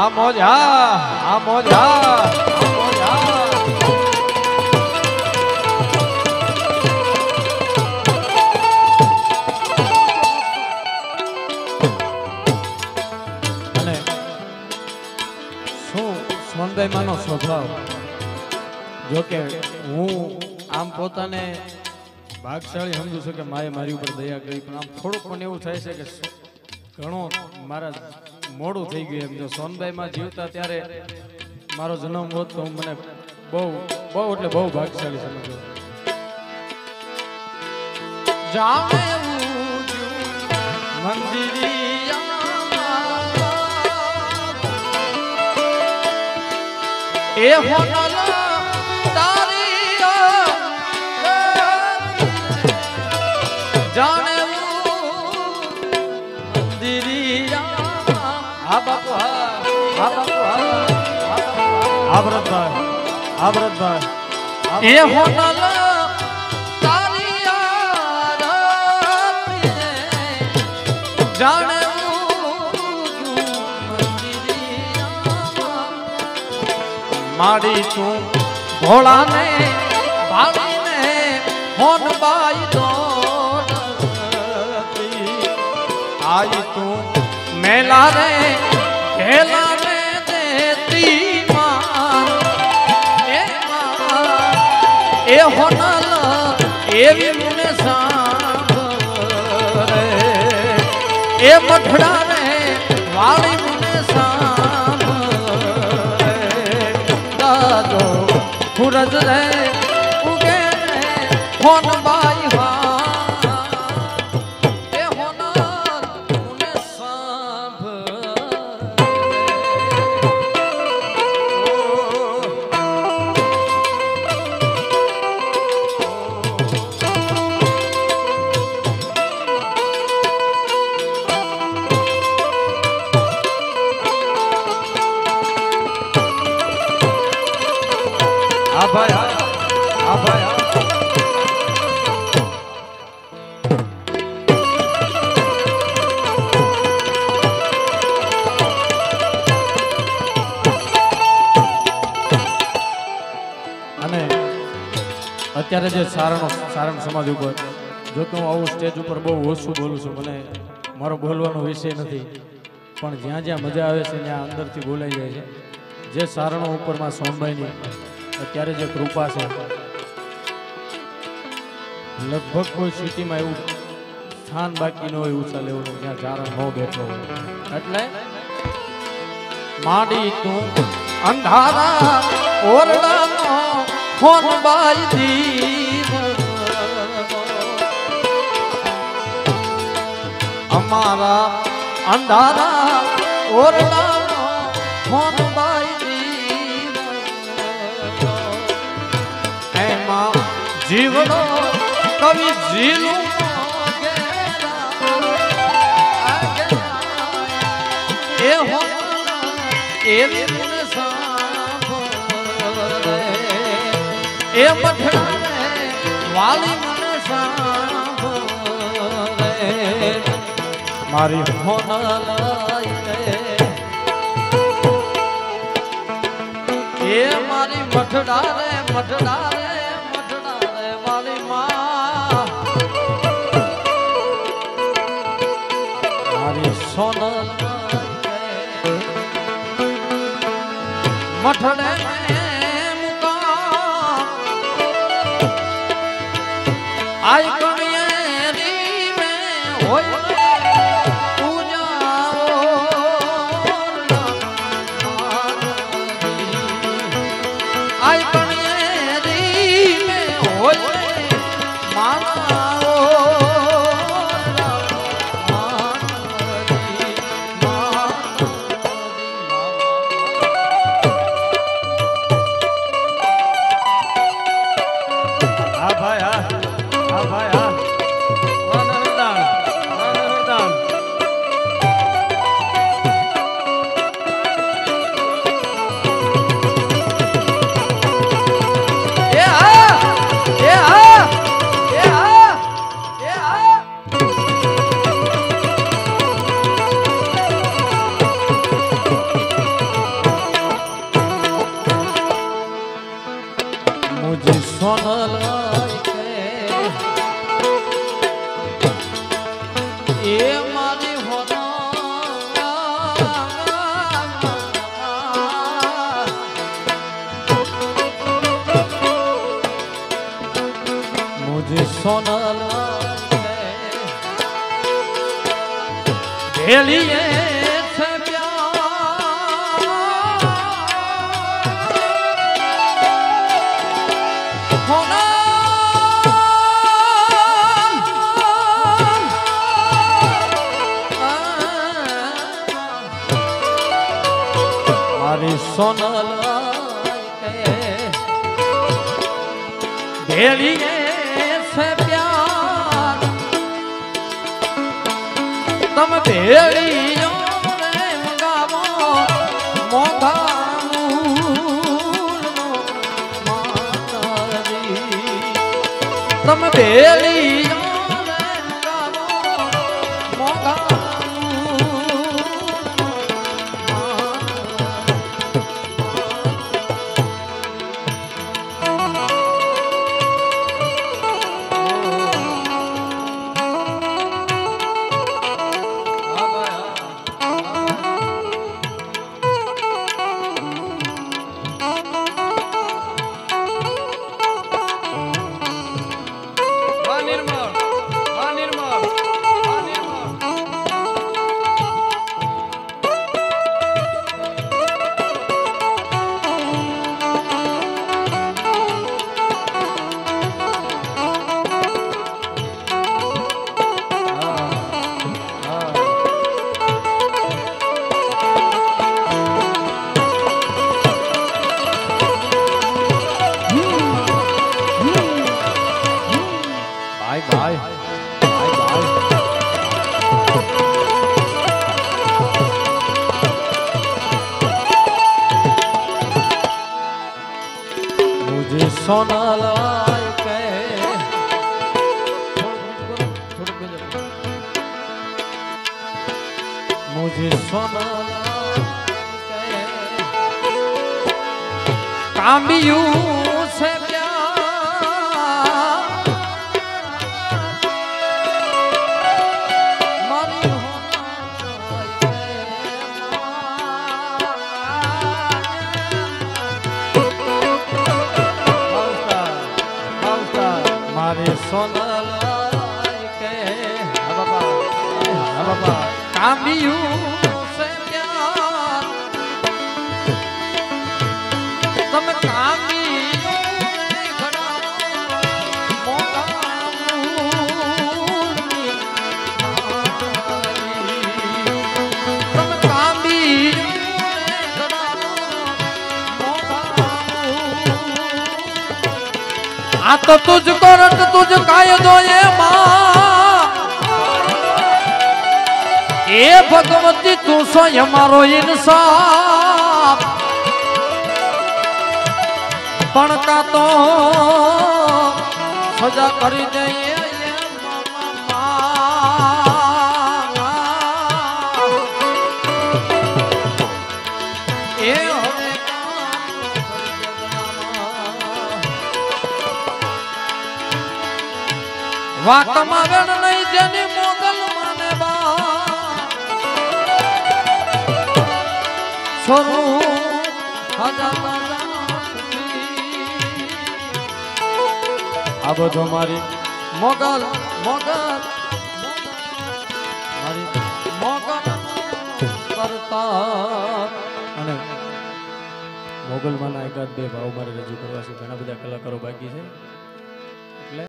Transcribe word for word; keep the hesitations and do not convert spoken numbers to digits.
આ મોજ હા આ મોજ હા આ મોજ હા અને શું સોનબાઈમાંનો સ્વભાવ જોકે હું આમ પોતાને ભાગશાળી સમજુ છું કે માએ મારી ઉપર દયા કરી પણ આમ થોડુંક મને એવું થાય છે કે ઘણો મારા મોડું થઈ ગયું એમ જો સોનબાઈમાં જીવતા ત્યારે મારો જન્મ હોત તો મને બહુ બહુ એટલે બહુ ભાગશાળી સમજો મંદિરિયા એ હોનલ તારી જાણે મંદિરિયા હા બાપુ હા હા બાપુ હા હા ભરતભાઈ હા ભરતભાઈ એ હોનલ તારી જાણે મારી તું ભોળાને ભાળીને હોનબાઈ દોડતી આઈ તું મેલા રે ઢેલા રે દેતી માર એ માર એ હોનલ એવી મને સાંભળે એ મઠડા રે વાળી મને સાંભળે દાદો ફુરજ રે ઉગે રે હોનબાઈ હા અત્યારે જે સારણ સારણ સમાજ ઉપર જો કે હું આવું સ્ટેજ ઉપર બહુ ઓછું બોલું છું મને મારો બોલવાનો વિષય નથી પણ જ્યાં જ્યાં મજા આવે છે ત્યાં અંદરથી બોલાઈ જાય છે જે સારણો ઉપરમાં સોનબાઈની અત્યારે જે કૃપા છે લગભગ કોઈ સિટીમાં એવું સ્થાન બાકી ન હોય ઊંચા લેવલનું જ્યાં ચારણ ન બેઠો હોય એટલે માડી તું અંધારા ઓરડાનો હોનબાઈ દીવ અમારા અંધારા ઓરડાનો હોનબાઈ દીવ એમાં જીવડો કવિ જીલું એ હો એવી મને સાંભળે એ મઠડા વાલી મને સાંભળે મારી હોનલ એ મારી મઠડા રે મઠડા રે મઠડા રે વાલી માં મારી સોનલ મઠડે आई कणियेरी में होय पूजा आई कणियेरी में होय माना સોનલ ભેલીએ છે મારી સોનલ ભેલીએ છે પ્યાર તમે ભેળીઓ રે મંગાવો મોઘા મૂળનો માતાજી તમે ભેળીઓ રે મંગાવો મોઘા સોનલ કે મુझे સોનલ કે કામ્યું છે પ્યાર મારી મારી સોનલ કે બાબા બાબા કામ્યું છે પ્યાર તમે કામ્યું ઘડા મોટા મૂળની તમે કામ્યું આ તો તુજ કરત તુજ કાયદો એ માં એ ભગવતી તું સ્વયં મારો ઇન્સાફ પણ કા તો સજા કરી દે એ વાતમાં ગણ નહીં જેની મોગલ માને બા સ્વરૂપ આ બધો મારી મોગલ મોગલ મારી મોગલ કરતા અને મોગલમાંના એકાદ બે ભાવ મારે રજૂ કરવા છે. ઘણા બધા કલાકારો બાકી છે.